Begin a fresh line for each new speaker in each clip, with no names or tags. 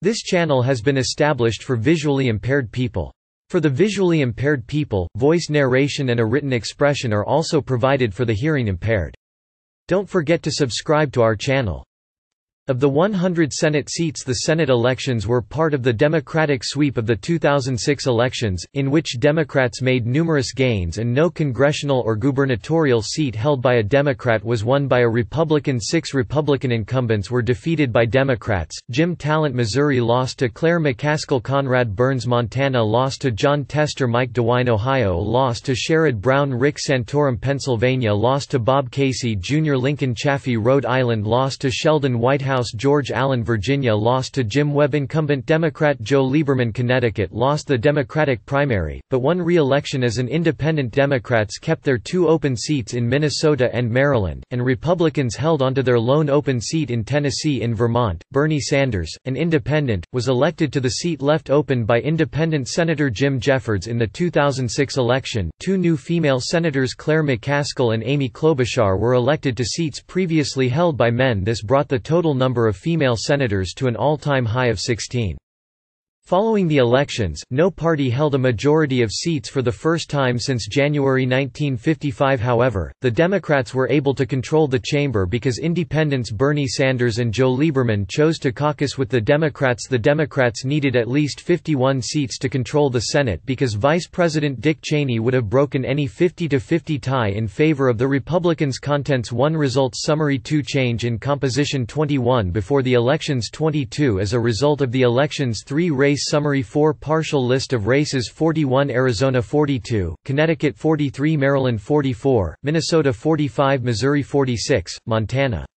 This channel has been established for visually impaired people. For the visually impaired people, voice narration and a written expression are also provided for the hearing impaired. Don't forget to subscribe to our channel. Of the 100 Senate seats, the Senate elections were part of the Democratic sweep of the 2006 elections, in which Democrats made numerous gains and no congressional or gubernatorial seat held by a Democrat was won by a Republican. 6 Republican incumbents were defeated by Democrats. Jim Talent, Missouri lost to Claire McCaskill. Conrad Burns, Montana lost to John Tester. Mike DeWine, Ohio lost to Sherrod Brown. Rick Santorum, Pennsylvania lost to Bob Casey Jr. Lincoln Chafee, Rhode Island lost to Sheldon Whitehouse. George Allen, Virginia lost to Jim Webb. Incumbent Democrat Joe Lieberman, Connecticut lost the Democratic primary, but won re-election as an independent. Democrats kept their 2 open seats in Minnesota and Maryland, and Republicans held onto their lone open seat in Tennessee. In Vermont, Bernie Sanders, an independent, was elected to the seat left open by independent Senator Jim Jeffords. In the 2006 election, 2 new female senators, Claire McCaskill and Amy Klobuchar, were elected to seats previously held by men. This brought the total number of female senators to an all-time high of 16. Following the elections, no party held a majority of seats for the first time since January 1955. However, the Democrats were able to control the chamber because independents Bernie Sanders and Joe Lieberman chose to caucus with the Democrats. The Democrats needed at least 51 seats to control the Senate because Vice President Dick Cheney would have broken any 50-50 tie in favor of the Republicans. Contents 1 Results Summary 2 Change in composition 21 before the elections 22 as a result of the elections 3 Race Summary 4 Partial list of races 41 Arizona 42, Connecticut 43 Maryland 44, Minnesota 45 Missouri 46, Montana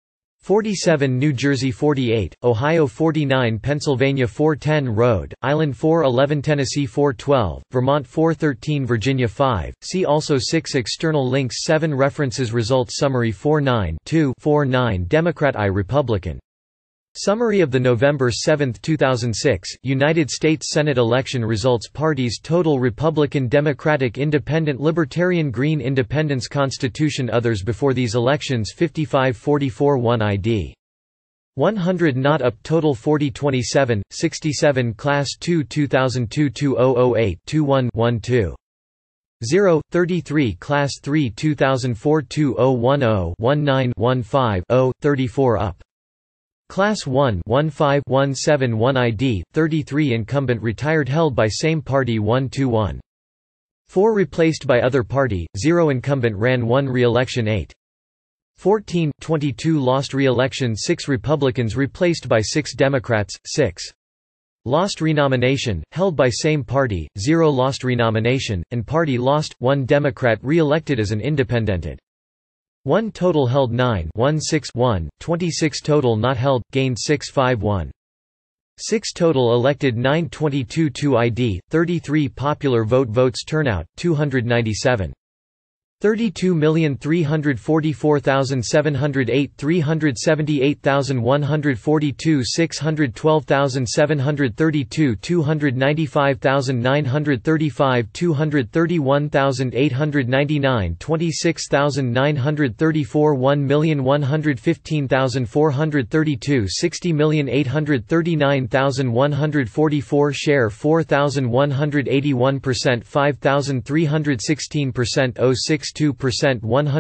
47 New Jersey 48, Ohio 49 Pennsylvania 410 Rhode Island 411 Tennessee 412, Vermont 413 Virginia 5, see also 6 External links 7 References Results Summary 49 49 Democrat I Republican Summary of the November 7, 2006, United States Senate election results. Parties total: Republican, Democratic, Independent, Libertarian, Green. Independence. Constitution. Others before these elections 55-44 1 ID 100 not up. Total 40 27 67 Class 2 2002 2008 21 12 0 33 Class 3 2004 2010 19 15 0 34 up. Class 1 15 1 ID 33 Incumbent retired held by same party 1 4 replaced by other party 0 Incumbent ran 1 re-election 8 14 22 lost re-election 6 Republicans replaced by 6 Democrats 6 lost renomination held by same party 0 lost renomination and party lost 1 Democrat re-elected as an independent 1 total held 9 1 26 total not held, gained 6 5 1 6 total elected 9 22 2 ID, 33 popular vote votes turnout, 297 32,344,708 378,142 612,732 295,935 231,899 26,934 1,115,432 60,839,144 Share 4,181% 5,316% 062% 101%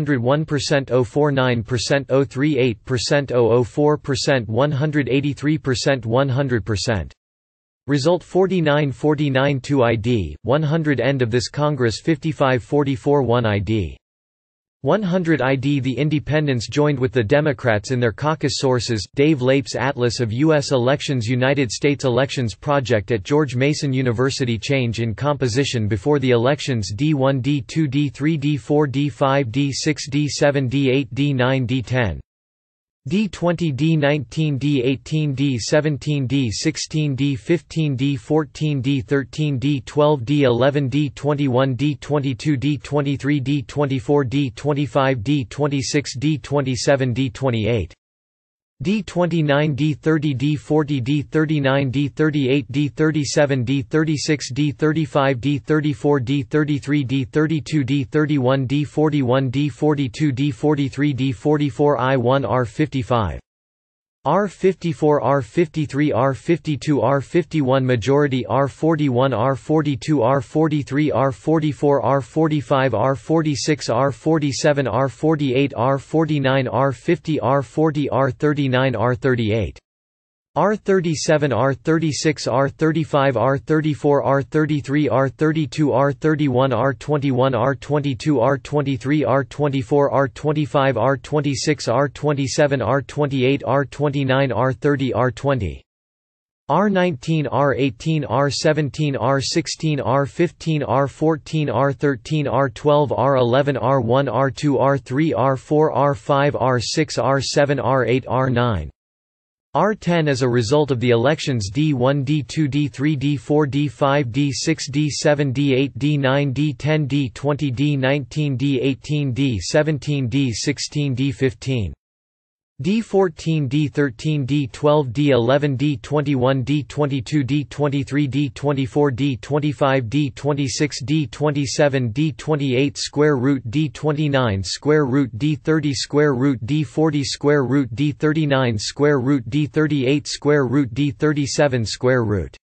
049% 038% 004% 183% 100%. Result 49-49 2 ID, 100 End of this Congress 55-44 1 ID. 100 ID. The Independents joined with the Democrats in their caucus. Sources: Dave Leip's Atlas of U.S. Elections, United States Elections Project at George Mason University. Change in composition before the elections: D1 D2 D3 D4 D5 D6 D7 D8 D9 D10 D20 D19 D18 D17 D16 D15 D14 D13 D12 D11 D21 D22 D23 D24 D25 D26 D27 D28 D29 D30 D40 D39 D38 D37 D36 D35 D34 D33 D32 D31 D41 D42 D43 D44 I1 R55 R54 R53 R52 R51 majority R41 R42 R43 R44 R45 R46 R47 R48 R49 R50 R40 R39 R38 R37 R36 R35 R34 R33 R32 R31 R21 R22 R23 R24 R25 R26 R27 R28 R29 R30 R20 R19 R18 R17 R16 R15 R14 R13 R12 R11 R1 R2 R3 R4 R5 R6 R7 R8 R9 R10 as a result of the elections D1 D2 D3 D4 D5 D6 D7 D8 D9 D10 D20 D19 D18 D17 D16 D15 D14 D13 D12 D11 D21 D22 D23 D24 D25 D26 D27 D28 square root D29 square root D30 square root D40 square root D39 square root D38 square root D37 square root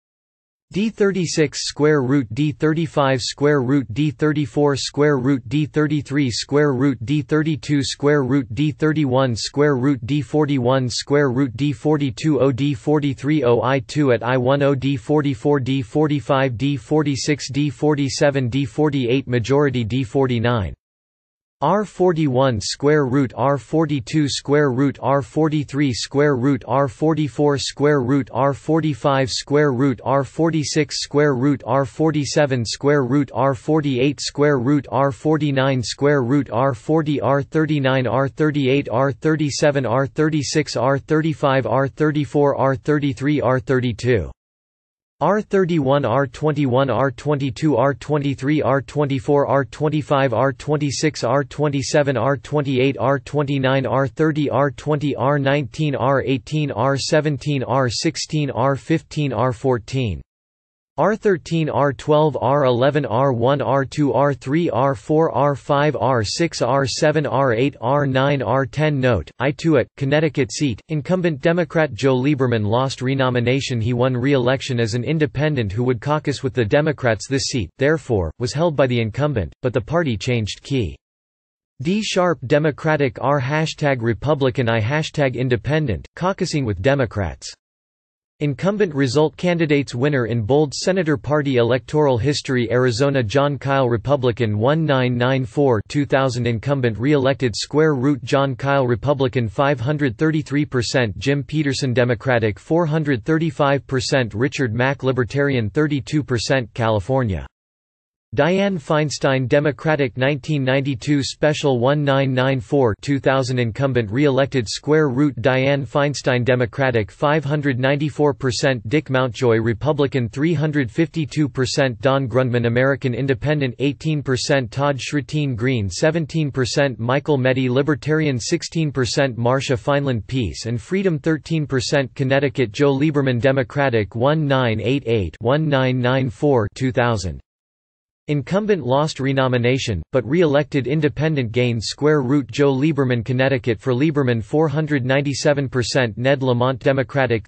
D36 square root D35 square root D34 square root D33 square root D32 square root D31 square root D41 square root D42 O D43 O I2 at I1 O D44 D45 D46 D47 D48 majority D49 R41 square root R42 square root R43 square root R44 square root R45 square root R46 square root R47 square root R48 square root R49 square root R40 R39 R38 R37 R36 R35 R34 R33 R32 R31 R21 R22 R23 R24 R25 R26 R27 R28 R29 R30 R20 R19 R18 R17 R16 R15 R14 R13 R12 R11 R1 R2 R3 R4 R5 R6 R7 R8 R9 R10 Note, I2 at, Connecticut seat, incumbent Democrat Joe Lieberman lost renomination. He won re-election as an independent who would caucus with the Democrats. This seat, therefore, was held by the incumbent, but the party changed key. D# Democratic R #Republican I #Independent, caucusing with Democrats. Incumbent result candidates winner in bold Senator Party electoral history Arizona John Kyle Republican 1994 2000 Incumbent re-elected square root John Kyle Republican 533% Jim Peterson Democratic 435% Richard Mack Libertarian 32% California Dianne Feinstein Democratic 1992 Special 1994 2000 Incumbent re-elected square root Dianne Feinstein Democratic 594% Dick Mountjoy Republican 352% Don Grundman American Independent 18% Todd Schretin Green 17% Michael Meddy Libertarian 16% Marsha Fineland Peace and Freedom 13% Connecticut Joe Lieberman Democratic 1988-1994 2000 Incumbent lost renomination, but re-elected independent gained square root Joe Lieberman Connecticut for Lieberman 497% Ned Lamont Democratic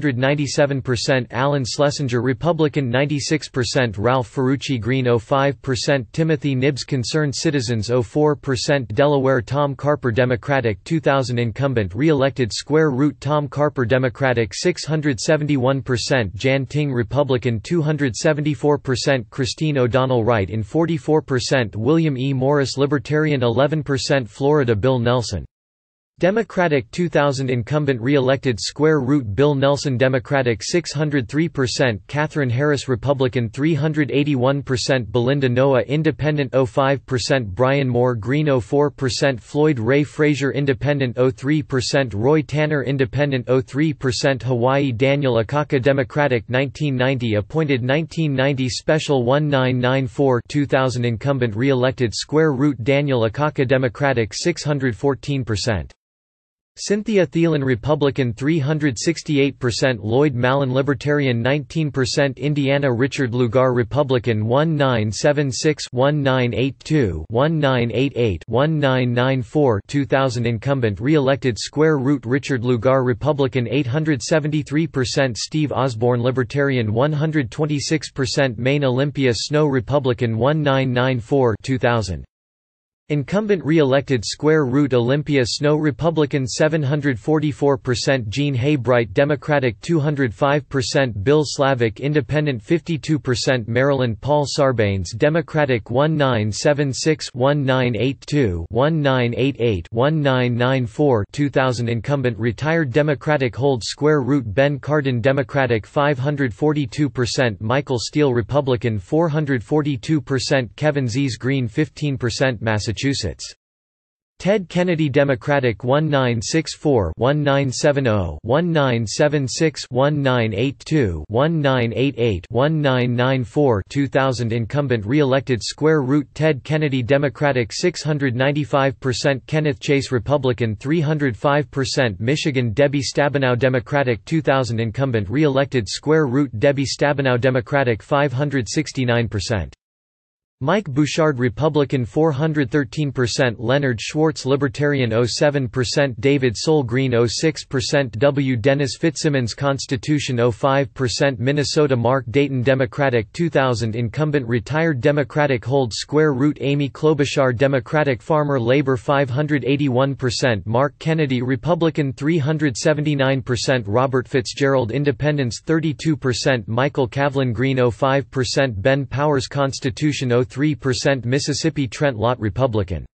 397% Alan Schlesinger Republican 96% Ralph Ferrucci Green 05% Timothy Nibbs Concerned Citizens 04% Delaware Tom Carper Democratic 2000 Incumbent re-elected square root Tom Carper Democratic 671% Jan Ting Republican 274% Christine O'Donnell Wright in 44% William E. Morris Libertarian 11% Florida Bill Nelson Democratic 2000 Incumbent re-elected square root Bill Nelson Democratic 603% Katherine Harris Republican 381% Belinda Noah Independent 05% Brian Moore Green 04% Floyd Ray Frazier Independent 03% Roy Tanner Independent 03% Hawaii Daniel Akaka Democratic 1990 appointed 1990 Special 1994 2000 Incumbent re-elected square root Daniel Akaka Democratic 614% Cynthia Thielen Republican 368%, Lloyd Malin Libertarian 19%, Indiana Richard Lugar Republican 1976-1982-1988-1994 2000 Incumbent re-elected Square Root Richard Lugar Republican 873%, Steve Osborne Libertarian 126%, Maine Olympia Snow Republican 1994 2000 Incumbent re-elected Square Root Olympia Snow Republican 744%, Gene Haybright Democratic 205%, Bill Slavic Independent 52%, Maryland Paul Sarbanes Democratic 1976-1982-1988-1994 2000 Incumbent retired Democratic hold Square Root Ben Cardin Democratic 542%, Michael Steele Republican 442%, Kevin Z's Green 15% Massachusetts Ted Kennedy Democratic 1964-1970-1976-1982-1988-1994 2000 Incumbent re-elected Square Root Ted Kennedy Democratic 695%, Kenneth Chase Republican 305%, Michigan Debbie Stabenow Democratic 2000 Incumbent re-elected Square Root Debbie Stabenow Democratic 569%. Mike Bouchard Republican 413%, Leonard Schwartz Libertarian 07%, David Soul Green 06%, W. Dennis Fitzsimmons Constitution 05%, Minnesota Mark Dayton Democratic 2000 Incumbent retired Democratic hold Square Root Amy Klobuchar Democratic Farmer Labor 581%, Mark Kennedy Republican 379%, Robert Fitzgerald Independents 32%, Michael Kavlin Green 05%, Ben Powers Constitution 03%, Mississippi Trent Lott Republican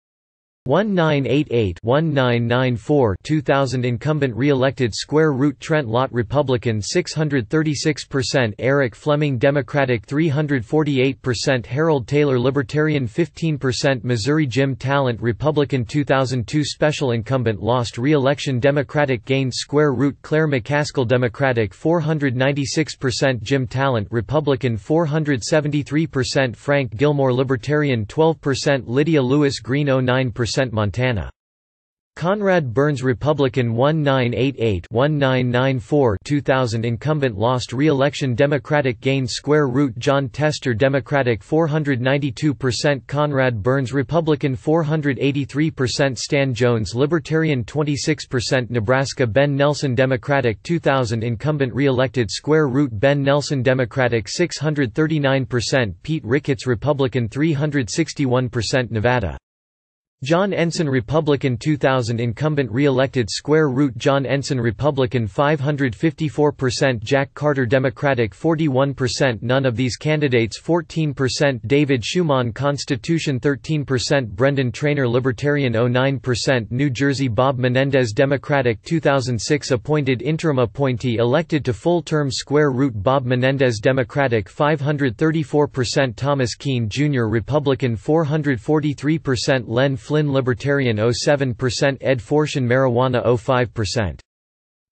1988-1994 2000 Incumbent re-elected Square Root Trent Lott Republican 636%, Eric Fleming Democratic 348%, Harold Taylor Libertarian 15%, Missouri Jim Talent Republican 2002 Special Incumbent lost re-election Democratic gained Square Root Claire McCaskill Democratic 496%, Jim Talent Republican 473%, Frank Gilmore Libertarian 12%, Lydia Lewis Green 09%, Montana. Conrad Burns Republican 1988-1994 2000 Incumbent lost re-election Democratic gained Square Root John Tester Democratic 492%, Conrad Burns Republican 483%, Stan Jones Libertarian 26%, Nebraska Ben Nelson Democratic 2000 Incumbent re-elected Square Root Ben Nelson Democratic 639%, Pete Ricketts Republican 361%, Nevada. John Ensign Republican 2000 Incumbent re-elected Square Root John Ensign Republican 554%, Jack Carter Democratic 41%, none of these candidates 14%, David Schumann Constitution 13%, Brendan Traynor Libertarian 09%, New Jersey Bob Menendez Democratic 2006 appointed interim appointee elected to full-term Square Root Bob Menendez Democratic 534%, Thomas Keene Jr. Republican 443%, Len Flynn Libertarian 07%, Ed Forshin Marijuana 05%.